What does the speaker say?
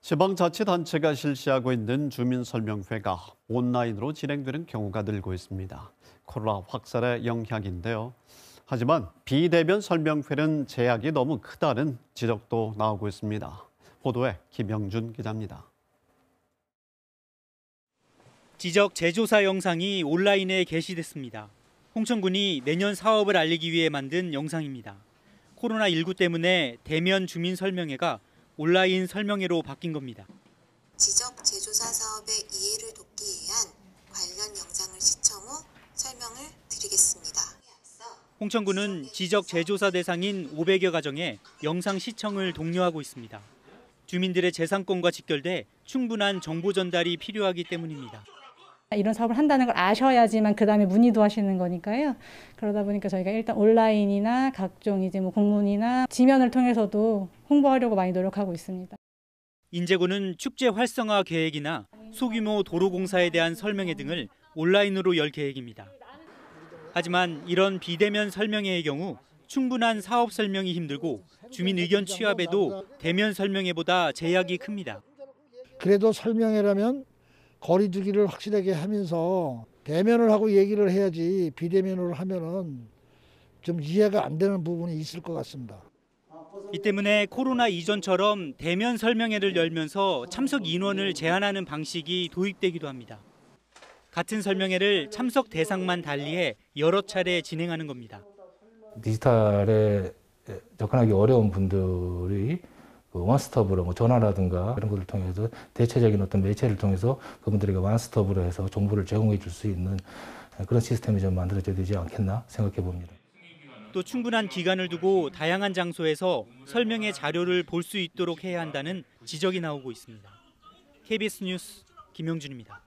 지방자치단체가 실시하고 있는 주민설명회가 온라인으로 진행되는 경우가 늘고 있습니다. 코로나 확산의 영향인데요. 하지만 비대면 설명회는 제약이 너무 크다는 지적도 나오고 있습니다. 보도에 김영준 기자입니다. 지적 재조사 영상이 온라인에 게시됐습니다. 홍천군이 내년 사업을 알리기 위해 만든 영상입니다. 코로나19 때문에 대면 주민 설명회가 온라인 설명회로 바뀐 겁니다. 지적 재조사 사업의 이해를 돕기 위한 관련 영상을 시청 후 설명을 드리겠습니다. 홍천군은 지적 재조사 대상인 500여 가정에 영상 시청을 독려하고 있습니다. 주민들의 재산권과 직결돼 충분한 정보 전달이 필요하기 때문입니다. 이런 사업을 한다는 걸 아셔야지만 그다음에 문의도 하시는 거니까요. 그러다 보니까 저희가 일단 온라인이나 각종 이제 공문이나 지면을 통해서도 홍보하려고 많이 노력하고 있습니다. 인제군은 축제 활성화 계획이나 소규모 도로 공사에 대한 설명회 등을 온라인으로 열 계획입니다. 하지만 이런 비대면 설명회의 경우 충분한 사업 설명이 힘들고 주민 의견 취합에도 대면 설명회보다 제약이 큽니다. 그래도 설명회라면 거리 두기를 확실하게 하면서 대면을 하고 얘기를 해야지 비대면으로 하면은 좀 이해가 안 되는 부분이 있을 것 같습니다. 이 때문에 코로나 이전처럼 대면 설명회를 열면서 참석 인원을 제한하는 방식이 도입되기도 합니다. 같은 설명회를 참석 대상만 달리해 여러 차례 진행하는 겁니다. 디지털에 접근하기 어려운 분들이 원스톱으로 전화라든가 이런 것을 통해서 대체적인 어떤 매체를 통해서 그분들에게 원스톱으로 해서 정보를 제공해 줄 수 있는 그런 시스템이 좀 만들어져야 되지 않겠나 생각해 봅니다. 또 충분한 기간을 두고 다양한 장소에서 설명회 자료를 볼 수 있도록 해야 한다는 지적이 나오고 있습니다. KBS 뉴스 김영준입니다.